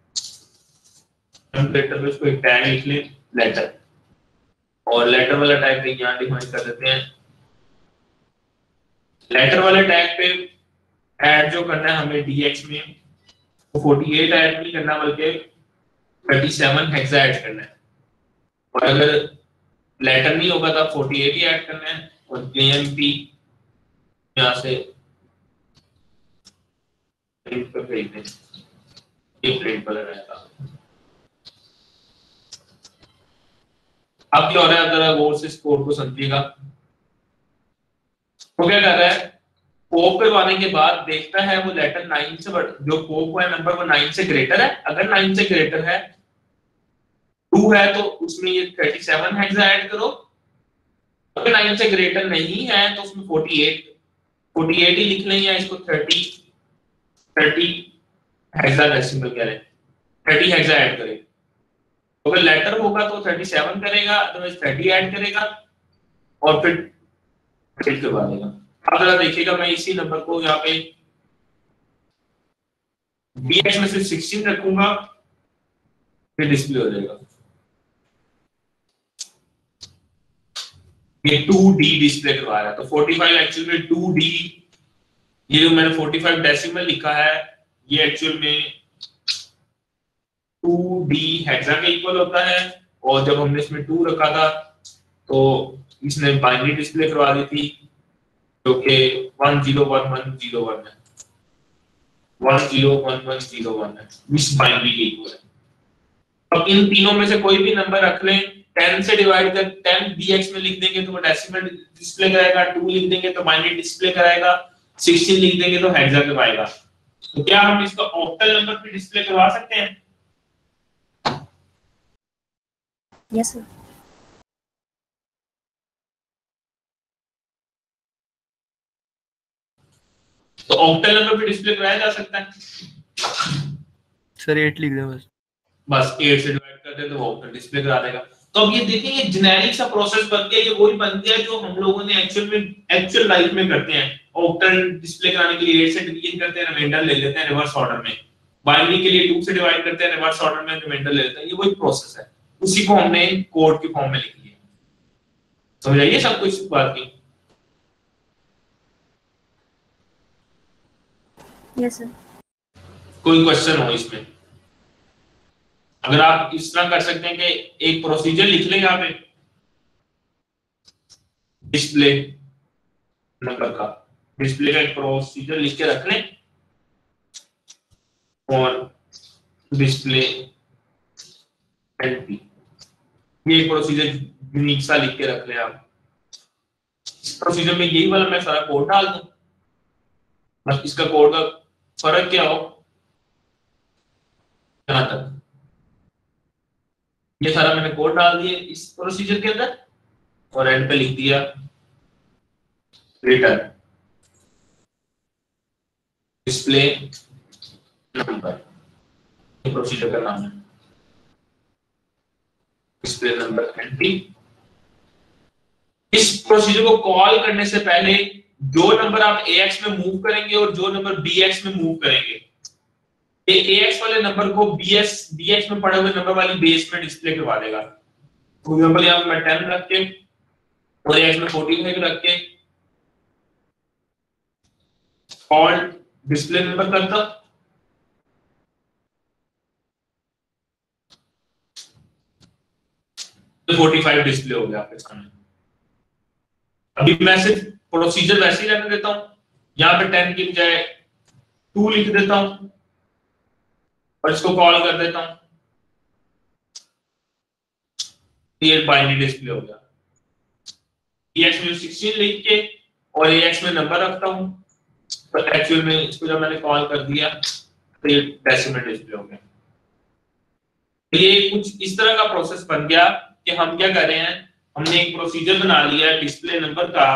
कम ग्रेटर में उसको एक टैग लिख लें लेटर, और लेटर वाला टैग यहाँ डिफाइन कर देते हैं। लेटर वाले टैग पे ऐड जो करना है हमें dx में वो 48 ऐड नहीं करना बल्कि 37 हेक्सा ऐड करना है, और अगर लेटर नहीं होगा तो 48 ही ऐड करना है, और jmp यहाँ से प्रिंट पर भेज दें, ये प्रिंट पर रहेगा। अब क्या हो रहा है, जरा गौर से इस कोड को समझिएगा। वो क्या कर रहा है, पॉप करवाने के बाद देखता है वो लेटर 9 से जो पॉप हुआ है नंबर वो 9 से ग्रेटर है। अगर 9 से ग्रेटर है 2 है तो उसमें ये 37 हेक्सा ऐड करो, अगर 9 से ग्रेटर नहीं है तो उसमें 48 ही लिख लें, या इसको 30 हेक्सा डेसिमल कह लें, 30 हेक्सा ऐड करें। अगर लेटर होगा तो 37 करेगा, अदरवाइज 30 ऐड करेगा और फिर प्रिंट करवा देगा। अब जरा देखिएगा, मैं इसी नंबर को यहाँ पे dx में से 16 रखूंगा, फिर डिस्प्ले हो जाएगा। ये 2D डिस्प्ले करवा रहा है, तो 45 एक्चुअल में 2D, ये जो मैंने 45 डेसिमल लिखा है ये एक्चुअल में 2D d हेक्सा के इक्वल होता है, और जब हमने इसमें 2 रखा था तो इसने बाइनरी डिस्प्ले करवा दी थी जो कि 101101 है, 101101 है, इस बाइनरी के इक्वल है। अब इन तीनों में से कोई भी नंबर रख लें, 10 से डिवाइड कर 10 dx में लिख देंगे तो वो डेसिमल डिस्प्ले कराएगा, 2 लिख देंगे तो बाइनरी डिस्प्ले कराएगा, 16 लिख देंगे तो हेक्सा करवाएगा। तो क्या हम इसको ऑक्टल नंबर पे डिस्प्ले करवा सकते हैं? Yes sir. तो ऑक्टल नंबर पे डिस्प्ले कराया जा सकता है। सर 8 लिख दें बस 8 से डिवाइड कर दे तो वो ऑक्टल डिस्प्ले करा देगा। तो अब ये देखिए, ये जेनेरिक सा प्रोसेस बन गया, ये वही बन गया जो हम लोगों ने एक्चुअल लाइफ में करते हैं। ऑक्टल डिस्प्ले कराने के लिए 8 से डिवीजन करते हैं, रिमाइंडर ले लेते हैं रिवर्स ऑर्डर में। बाइनरी के लिए 2 से डिवाइड करते हैं, रिवर्स ऑर्डर में रिमाइंडर ले लेते हैं। ये वही प्रोसेस है, उसी को हमने कोड के फॉर्म में लिख लिया। समझ आइए सब कुछ बात की? Yes sir. कोई क्वेश्चन हो इसमें? अगर आप इस तरह कर सकते हैं कि एक प्रोसीजर लिख लें यहाँ पे डिस्प्ले नंबर का, डिस्प्ले का एक प्रोसीजर लिख के रख लें और डिस्प्ले एनपी, ये एक प्रोसीजर यूनिक सा लिख के रख लें आप। इस प्रोसीजर में यही वाला मैं सारा कोड डाल दूं, बस इसका कोड का फर्क क्या हो यहां तक, ये सारा मैंने कोड डाल दिया इस प्रोसीजर के अंदर और एंड पे लिख दिया रिटर्न डिस्प्ले नंबर, ये प्रोसीजर का नाम है डिस्प्ले नंबर एनपी। इस प्रोसीजर को कॉल करने से पहले जो नंबर आप AX में मूव करेंगे और जो नंबर BX में मूव करेंगे, ये AX वाले नंबर को BX में पड़े हुए नंबर वाली बेस में डिस्प्ले करवा देगा। फॉर एग्जांपल यहां मैं 10 रख के और AX में 45 रख के कॉल डिस्प्ले नंबर करता, तो 45 डिस्प्ले हो गया आपके सामने। अभी मैं सिर्फ प्रोसीजर वैसे ही रहने देता हूं, यहां पे 10 की बजाय 2 लिख देता हूं और इसको कॉल कर देता हूं, ये बाइनरी डिस्प्ले हो गया। AX में 16 लिख के और AX में नंबर रखता हूं, तो एक्चुअल में इसको जब मैंने कॉल कर दिया तो ये डेसिमल डिस्प्ले हो गया। तो ये कुछ इस तरह का प्रोसेस बन गया कि हम क्या कर रहे हैं, हमने एक प्रोसीजर बना लिया डिस्प्ले नंबर का,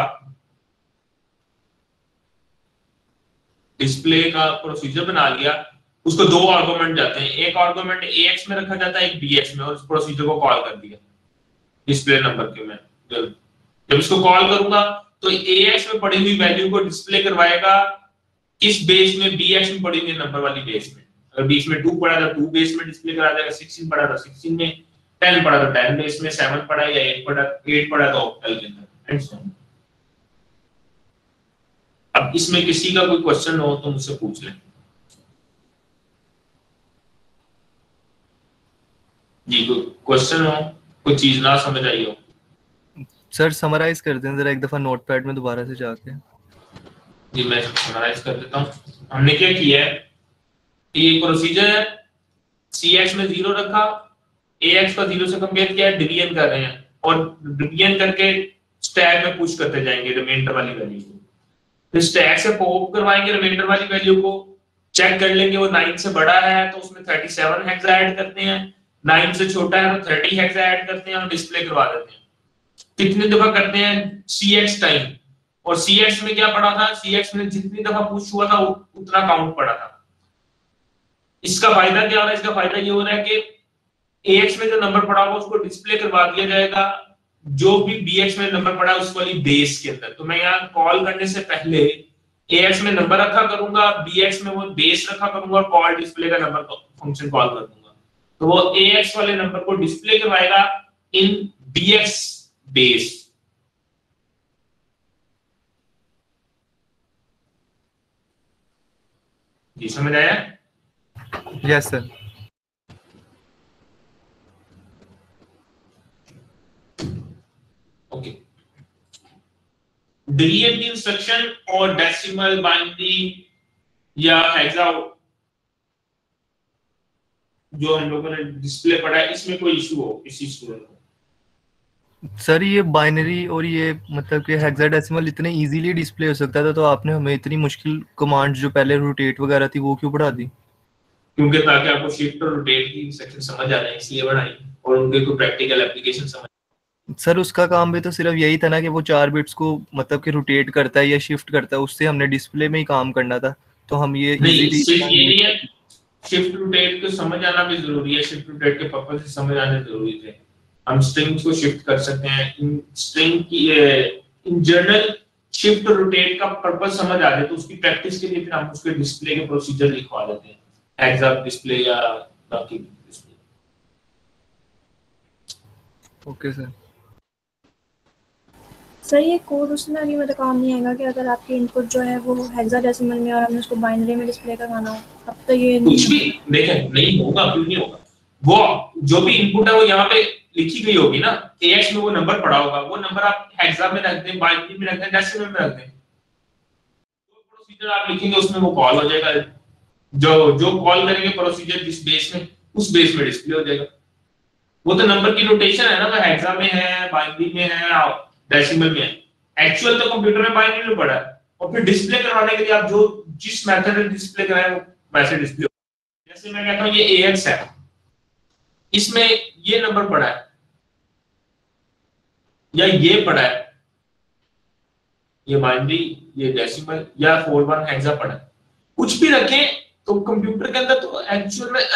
डिस्प्ले का प्रोसीजर बना लिया, उसको 2 आर्गुमेंट जाते हैं, एक आर्गुमेंट AX में रखा जाता है, एक BX में, और उस प्रोसीजर को कॉल कर दिया डिस्प्ले नंबर के में। जब इसको कॉल करूंगा तो AX में पड़ी हुई वैल्यू को डिस्प्ले करवाएगा किस बेस में, BX में पड़ी हुई नंबर वाली बेस में। अगर बीच में 2 पड़ा तो 2 बेस में डिस्प्ले करा देगा, 16 पड़ा तो 16 में, 10 पड़ा तो 10 बेस में, 7 पड़ा या 8 पड़ा तो ऑक्टल के अंदर, एंड सो ऑन। अब इसमें किसी का कोई क्वेश्चन हो तो मुझसे पूछ लें जी, कोई क्वेश्चन हो, कोई चीज ना समझ आई हो। सर समराइज कर दें जरा एक दफा नोटपैड में दोबारा से जाके। जी मैं समराइज कर देता हूं। हमने क्या किया है, ये प्रोसीजर है, CX में 0 रखा, AX का 0 से कंपेयर किया, डिवीजन कर रहे हैं और डिवीजन करके स्टैक में पुश करते जाएंगे रिमाइंडर वाली वैल्यू को, फिर स्टैक से पॉप करवाएंगे रिमाइंडर वाली वैल्यू को, चेक कर लेंगे वो 9 से बड़ा है तो उसमें 37 हेक्सा ऐड करते हैं, 9 से छोटा है तो 30 हेक्सा ऐड करते हैं और डिस्प्ले करवा देते हैं। कितनी दफा करते हैं, CX टाइम, और CX में क्या पड़ा था, CX में जितनी दफा पुश हुआ था उतना काउंट पड़ा था। इसका फायदा क्या हो रहा है, इसका फायदा ये हो रहा है कि AX में जो नंबर पड़ा होगा उसको डिस्प्ले करवा दिया जाएगा, जो भी BX में नंबर पड़ा है उस वाली बेस के अंदर। तो मैं यहाँ कॉल करने से पहले AX में नंबर रखा करूंगा, BX में वो बेस रखा करूंगा, कॉल डिस्प्ले का नंबर फंक्शन कॉल कर दूंगा, तो वो AX वाले नंबर को डिस्प्ले करवाएगा इन BX बेस। जी समझ आया? Yes sir. डिवीजन की इंस्ट्रक्शन और डेसिमल, बाइनरी या हेक्सा जो हम लोगों ने डिस्प्ले पढ़ा है, इसमें कोई इशू हो किसी स्टूडेंट को? सर ये बाइनरी और ये मतलब कि हेक्साडेसिमल इतने इजीली डिस्प्ले हो सकता था, तो आपने हमें इतनी मुश्किल कमांड जो पहले रोटेट वगैरह थी वो क्यों पढ़ा दी? क्योंकि ताकि आपको शिफ्ट और रोटेट की इंस्ट्रक्शन समझ आ जाए इसलिए बढ़ाई, और उनके कोई प्रैक्टिकल एप्लीकेशन समझ। सर उसका काम भी तो सिर्फ यही था ना कि वो 4 बिट्स को मतलब कि रोटेट करता है या शिफ्ट करता है, उससे हमने डिस्प्ले में ही काम करना था। तो हम ये नहीं, सिर्फ ये नहीं है, शिफ्ट रोटेट को समझ आना भी जरूरी है, शिफ्ट रोटेट के पर्पस से समझ आने जरूरी है। हम स्ट्रिंग्स को शिफ्ट कर सकते हैं, इन स्ट्रिंग की इन जनरल शिफ्ट रोटेट का पर्पस समझ आ जाए तो उसकी प्रैक्टिस के लिए फिर हम उसके डिस्प्ले के प्रोसीजर लिखवा देते हैं, हेक्सा डिस्प्ले या बाकी डिस्प्ले। Okay sir. सर ये कोड उसमें अभी मतलब काम नहीं आएगा कि अगर आपकी इनपुट जो है वो हेक्साडेसिमल में और हमने उसको बाइनरी में डिस्प्ले करवाना हो, अब तो ये कुछ भी देखें नहीं होगा, क्यों नहीं होगा? वो जो भी इनपुट है वो यहाँ पे लिखी गई होगी ना, AX में वो नंबर पड़ा होगा, वो नंबर आप हेक्सा में रख दें, बाइनरी में रख दें, डेसिमल में रख दें, जो प्रोसीजर आप लिखेंगे उसमें वो कॉल हो जाएगा। जो कॉल करेंगे प्रोसीजर जिस बेस में, उस बेस में डिस्प्ले हो जाएगा। वो तो नंबर की नोटेशन है ना, वो हेक्सा में है, बाइनरी में है, डेसिमल में है। एक्चुअल तो कंप्यूटर में बाइनरी में पड़ा है, और फिर डिस्प्ले करवाने के लिए आप जो जिस मेथड में डिस्प्ले कराएं वो वैसे डिस्प्ले हो। जैसे मैं कहता हूं ये AX है, इसमें ये नंबर पड़ा है या ये पड़ा है, ये बाइनरी, ये डेसिमल या 41 हेक्सा पड़ा है, कुछ भी रखें तो कंप्यूटर के अंदर तो एक्चुअल में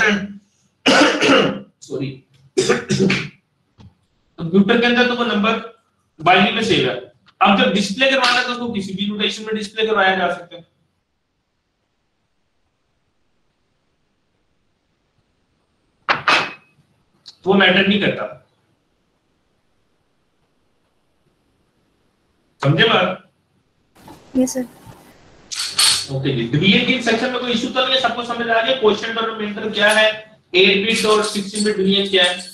सॉरी कंप्यूटर के अंदर तो वो नंबर बाइनरी में सेव है। अब जब डिस्प्ले करवाना है तो उसको किसी भी नोटेशन में डिस्प्ले करवाया जा सकता है। तो वो मैटर नहीं करता, समझे बात? Yes sir. ओके जी, डिवीजन की सेक्शन में कोई इशू तो नहीं है, सबको समझ आ गया? क्वेश्चन पर क्या है, 8 बिट और 16 बिट डिवीजन क्या है?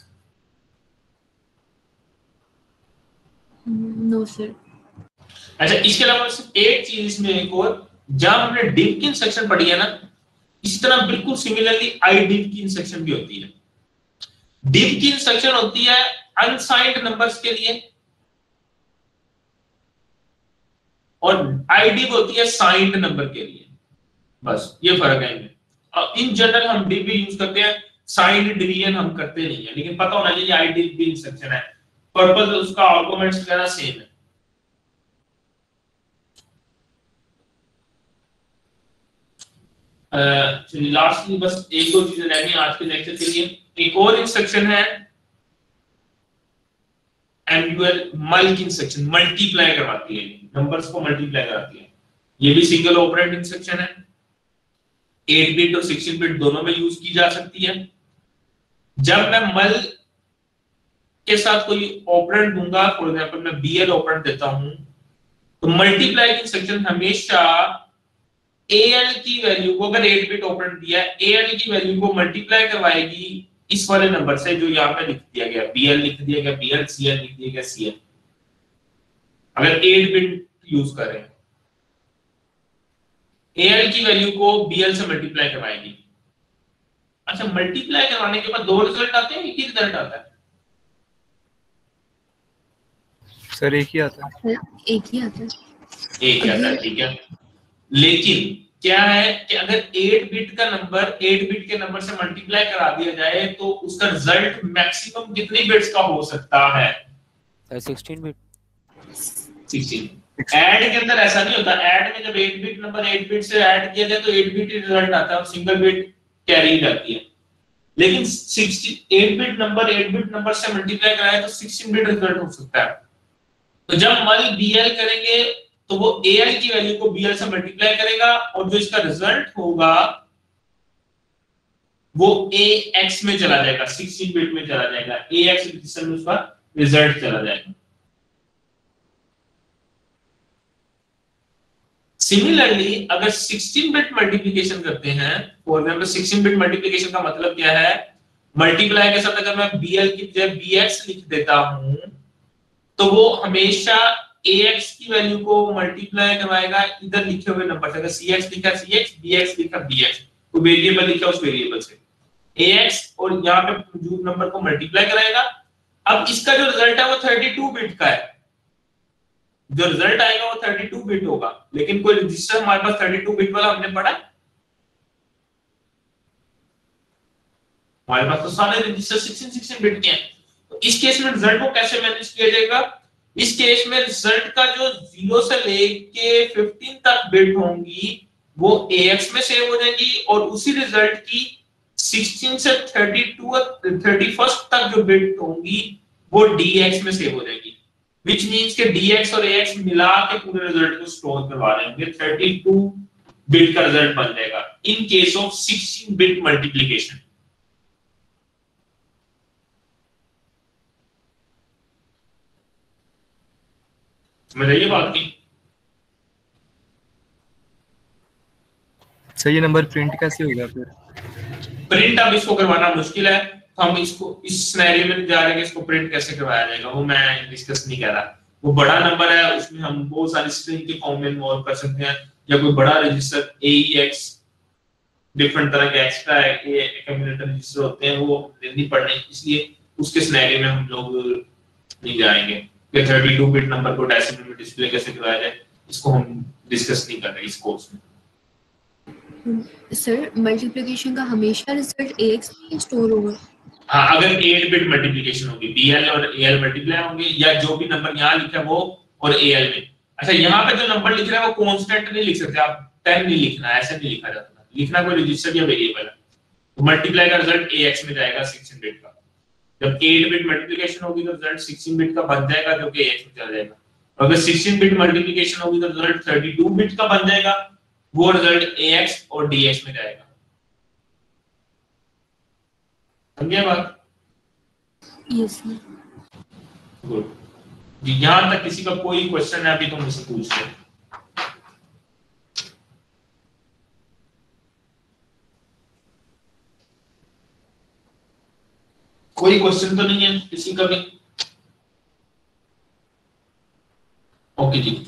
No sir. अच्छा, इसके अलावा सिर्फ एक चीज इसमें एक और, जहां हमने div की इंस्ट्रक्शन पढ़ी है ना, इस तरह बिल्कुल सिमिलरली idiv की इंस्ट्रक्शन भी होती है। div की इंस्ट्रक्शन होती है अनसाइंड नंबर्स के लिए, और idiv होती है साइंड नंबर के लिए। बस ये फर्क है इनमें। इन जनरल हम div भी यूज करते हैं, साइंड डिवीजन हम करते नहीं है, लेकिन पता होना चाहिए idiv भी इंस्ट्रक्शन है, पर्पस उसका आर्गुमेंट्स वगैरह सेम है। लास्टली बस एक दो चीजें रह गई आज के लेक्चर के लिए। एक और इंस्ट्रक्शन है MUL मल्क इंस्ट्रक्शन, मल्टीप्लाई करवाती है, नंबर्स को मल्टीप्लाई कराती है। ये भी सिंगल ऑपरेंड इंस्ट्रक्शन है, 8 बिट और 16 बिट दोनों में यूज की जा सकती है। जब मैं मल के साथ कोई ऑपरेंड दूंगा, फॉर एग्जांपल मैं BL ऑपरेंड देता हूं, तो मल्टीप्लाई इंस्ट्रक्शन हमेशा AL की वैल्यू को, अगर 8 बिट ऑपरेंड दिया है, AL की वैल्यू को मल्टीप्लाई करवाएगी इस वाले नंबर से जो यहाँ पे लिख दिया गया, BL लिख दिया गया BL, CL लिख दिया गया CL, अगर 8 बिट यूज कर रहे हैं। AL की वैल्यू को BL से मल्टीप्लाई करवाएगी। अच्छा, मल्टीप्लाई करवाने के बाद दो रिजल्ट आते हैं, एक ही रिजल्ट आता है? सर एक ही आता है। एक ही आता है। एक ही आता है, ठीक है। लेकिन क्या है कि अगर 8 बिट का नंबर 8 बिट के नंबर से मल्टीप्लाई करा दिया जाए तो उसका रिजल्ट मैक्सिमम कितनी बिट्स का हो सकता है? 16 बिट। 16। ऐड के अंदर ऐसा नहीं होता, ऐड में जब 8 बिट नंबर 8 बिट से ऐड किया जाए तो 8 बिट ही रिजल्ट आता है और सिंगल बिट कैरी जाती है। लेकिन 8 बिट नंबर 8 बिट नंबर से मल्टीप्लाई कराए तो 16 बिट रिजल्ट हो सकता है। तो जब मल BL करेंगे तो वो AL की वैल्यू को BL से मल्टीप्लाई करेगा और जो इसका रिजल्ट होगा वो AX में चला जाएगा, 16 बिट में चला जाएगा, AX रजिस्टर में उसका रिजल्ट चला जाएगा। सिमिलरली अगर 16 बिट मल्टीप्लिकेशन करते हैं, फॉर एग्जांपल 16 बिट मल्टीप्लिकेशन का मतलब क्या है, मल्टीप्लाई के साथ अगर मैं BL की जगह BX लिख देता हूं तो वो हमेशा ax की वैल्यू को मल्टीप्लाई करवाएगा इधर लिखे हुए नंबर से। अगर cx लिखा cx, bx लिखा bx, तो वेरिएबल लिखा उस वेरिएबल से ax और यहाँ पे मौजूद नंबर को मल्टीप्लाई कराएगा। अब इसका जो रिजल्ट है वो 32 बिट का है, जो रिजल्ट आएगा वो 32 बिट होगा, लेकिन कोई रजिस्टर हमारे पास 32 बिट वाला हमने पढ़ा है? हमारे पास तो सारे रजिस्टर 16 बिट के हैं। तो इस केस में रिजल्ट को कैसे मैनेज किया जाएगा? इस केस में रिजल्ट का जो 0 से लेके 15 तक बिट होंगी वो AX में सेव हो जाएंगी, और उसी रिजल्ट की 16 से 31 तक जो बिट होंगी वो DX में सेव हो जाएगी, which means के DX और AX मिला के पूरे रिजल्ट को स्टोर करवा रहे हैं, 32 बिट का रिजल्ट बन जाएगा in case of 16 bit multiplication. समझ आइए बात की? सही नंबर प्रिंट कैसे होगा फिर? प्रिंट अब इसको करवाना मुश्किल है, तो हम इसको इस सिनेरियो में जा रहे हैं कि इसको प्रिंट कैसे करवाया जाएगा वो मैं डिस्कस नहीं कर रहा। वो बड़ा नंबर है, उसमें हम बहुत सारी स्ट्रिंग के फॉर्म में इन्वॉल्व कर सकते हैं, या कोई बड़ा रजिस्टर AEX डिफरेंट तरह के एक्स्ट्रा एक्यूमुलेटर रजिस्टर होते हैं वो नहीं पढ़ने, इसलिए उसके सिनेरियो में हम लोग नहीं जाएंगे कि 32 बिट नंबर को डेसिमल में डिस्प्ले कैसे कराया जाए, इसको हम डिस्कस नहीं कर रहे इस कोर्स में। सर मल्टीप्लिकेशन का हमेशा रिजल्ट AX में स्टोर होगा? हाँ, अगर 8 बिट मल्टीप्लिकेशन होगी, BL और AL मल्टीप्लाई होंगे, या जो भी नंबर यहाँ लिखा है वो और AL में। अच्छा, यहाँ पे जो नंबर लिख रहा है वो कांस्टेंट नहीं लिख सकते आप, 10 नहीं लिखना, ऐसे नहीं लिखा जाता, लिखना कोई रजिस्टर या वेरिएबल है। तो मल्टीप्लाई का रिजल्ट AX में जाएगा 16 बिट का। जब 8 बिट मल्टीप्लिकेशन होगी तो रिजल्ट 16 बिट का बन जाएगा जो कि AX में चला जाएगा। अगर 16 बिट मल्टीप्लिकेशन होगी तो रिजल्ट 32 बिट का बन जाएगा, वो रिजल्ट AX और DX में जाएगा। समझे बात? Yes sir. गुड जी, यहां तक किसी का कोई क्वेश्चन है अभी तो मुझसे पूछ ले। कोई क्वेश्चन तो नहीं है किसी का भी? ओके जी,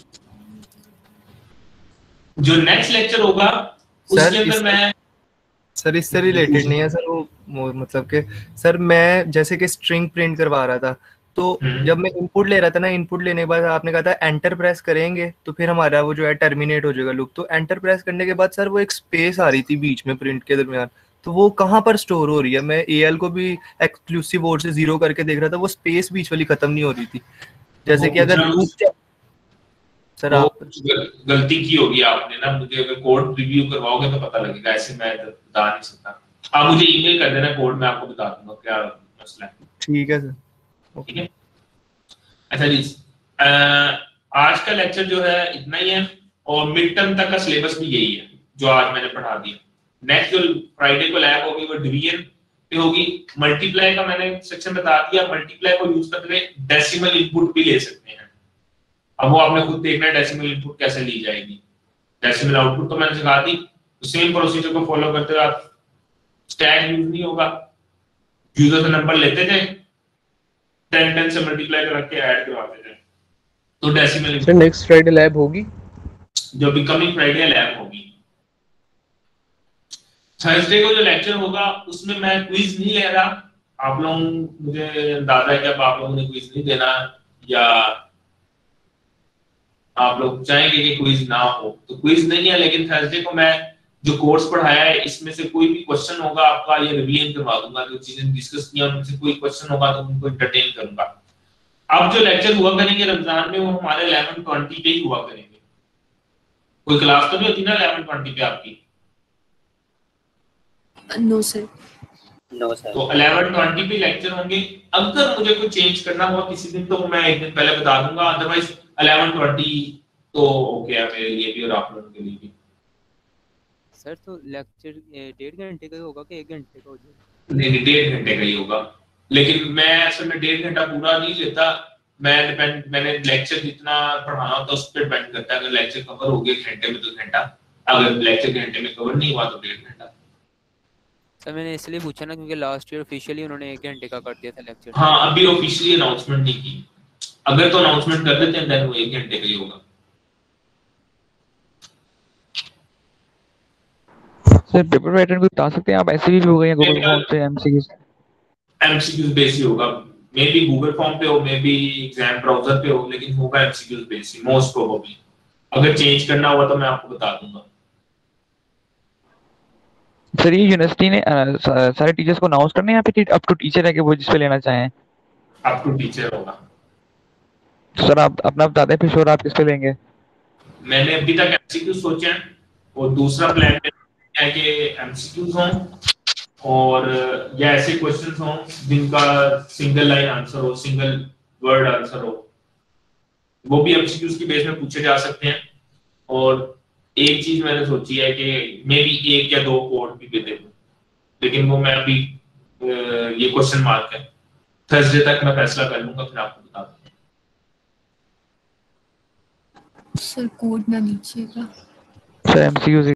जो नेक्स्ट लेक्चर होगा उसके अंदर मैं सर इससे रिलेटेड नहीं है सर वो मतलब कि सर मैं जैसे कि स्ट्रिंग प्रिंट करवा रहा था, तो जब मैं इनपुट ले रहा था ना, इनपुट लेने के बाद आपने कहा था एंटर प्रेस करेंगे तो फिर हमारा वो जो है टर्मिनेट हो जाएगा लूप। तो एंटर प्रेस करने के बाद सर वो एक स्पेस आ रही थी बीच में प्रिंट के दरमियान, तो वो कहाँ पर स्टोर हो रही है? मैं AL को भी एक्सक्लूसिव वर्ड से 0 करके देख रहा था, वो स्पेस बीच वाली खत्म नहीं हो रही थी। जैसे कि अगर लूप सर आप गलती की होगी आपने ना, मुझे अगर कोड रिव्यू करवाओगे तो पता लगेगा, ऐसे मैं बता नहीं सकता। आप मुझे ईमेल कर देना कोड, मैं आपको बता दूंगा क्या मसला है। ठीक है सर। ठीक है, अच्छा जी, आज का लेक्चर जो है इतना ही है, और मिड टर्म तक का सिलेबस भी यही है जो आज मैंने पढ़ा दिया। नेक्स्ट जो फ्राइडे को लैब होगी वो डिवीजन पे होगी। मल्टीप्लाई का मैंने सेक्शन बता दिया, मल्टीप्लाई को यूज करके डेसिमल इनपुट भी ले सकते हैं। अब वो आपने खुद देखना है डेसिमल इनपुट कैसे ली जाएगी, डेसिमल आउटपुट तो मैंने सिखा दी। तो सेम प्रोसीजर को फॉलो करते हुए आप स्टैक यूज नहीं होगा, यूजर से नंबर लेते थे 10 से मल्टीप्लाई कर के ऐड करवाते थे, तो decimal sir next Friday lab होगी, जो भी कमिंग फ्राइडे लैब होगी। थर्सडे को जो लेक्चर होगा उसमें मैं क्विज नहीं ले रहा, आप लोग मुझे अंदाजा है कि अब आप लोगों ने क्विज नहीं देना, या आप लोग चाहेंगे कि क्विज ना हो, तो क्विज नहीं है। लेकिन थर्सडे को मैं जो कोर्स पढ़ाया है इसमें से कोई भी क्वेश्चन होगा आपका ये रिवीजन करवा दूंगा, जो चीजें डिस्कस किया उनमें से कोई क्वेश्चन होगा तो उनको एंटरटेन करूंगा। अब जो लेक्चर हुआ करेंगे रमजान में वो हमारे 11:20 पे ही हुआ करेंगे। कोई क्लास तो नहीं होती ना 11:20 पे आपकी? No sir. No sir. तो 11:20 पे लेक्चर होंगे। अगर मुझे कोई चेंज करना हुआ किसी दिन तो मैं एक दिन पहले बता दूंगा, अदरवाइज 11:20 तो ओके है मेरे लिए भी और आप लोगों के लिए भी। सर तो लेक्चर 1.5 घंटे का ही होगा कि 1 घंटे का हो जाएगा? नहीं 1.5 घंटे का ही होगा, लेकिन मैं असल में 1.5 घंटा पूरा नहीं लेता, मैंने लेक्चर जितना पढ़ाना होता उस पर डिपेंड करता है। अगर लेक्चर कवर हो गया घंटे में तो घंटा, अगर लेक्चर घंटे में कवर नहीं हुआ तो 1.5 घंटा। सर मैंने इसलिए पूछा ना क्योंकि लास्ट ईयर ऑफिशियली उन्होंने 1 घंटे का कर दिया था लेक्चर। हाँ, अभी ऑफिशियली अनाउंसमेंट नहीं की, अगर तो अनाउंसमेंट कर देते हैं देन वो 1 घंटे का ही होगा। सर पेपर पैटर्न को बता सकते हैं आप? ऐसे भी हो गए हैं गूगल फॉर्म से एमसीक्यूज बेस ही होगा, मे बी गूगल फॉर्म पे हो, मे बी एग्जाम ब्राउजर पे हो, लेकिन होगा एमसीक्यूज बेस ही मोस्ट प्रोबेबली। अगर चेंज करना हुआ तो मैं आपको बता दूंगा। सर ये यूनिवर्सिटी ने सारे टीचर्स को अनाउंस करने हैं या फिर अप टू टीचर है कि वो जिस पे लेना चाहें? अप टू टीचर होगा। सर आप अपना बता दें फिर श्योर आप किस पे लेंगे? मैंने अभी तक एमसीक्यू सोचा है और दूसरा प्लान है कि एमसीक्यूज हों और या ऐसे क्वेश्चंस हों जिनका सिंगल लाइन आंसर हो, सिंगल वर्ड आंसर हो, वो भी एमसीक्यूज की बेस में पूछे जा सकते हैं। और एक चीज मैंने सोची है कि मे बी 1 या 2 कोड भी दे दूं, लेकिन वो मैं अभी ये क्वेश्चन मार्क है, थर्सडे तक मैं फैसला कर लूंगा फिर आपको बता दूंगा। सर कोड ना लीजिएगा। Sir MCQs